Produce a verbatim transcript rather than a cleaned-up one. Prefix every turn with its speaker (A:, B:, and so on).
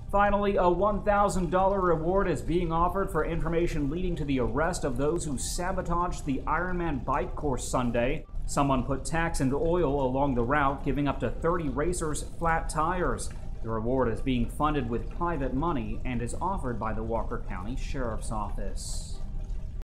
A: Finally, a one thousand dollar reward is being offered for information leading to the arrest of those who sabotaged the Ironman bike course Sunday. Someone put tacks and oil along the route, giving up to thirty racers flat tires. The reward is being funded with private money and is offered by the Walker County Sheriff's Office.